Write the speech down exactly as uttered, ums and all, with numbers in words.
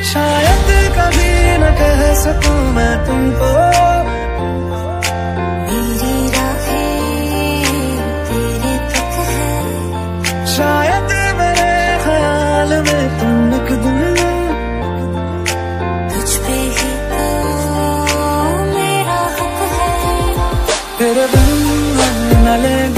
शायद कभी न कह सकूं मैं तुमको, मेरी राहें तेरे तक है। शायद मेरे ख्याल में तुम एक दिन तुझ पे ही तो मेरा हक है। तेरे बिन न लेंगे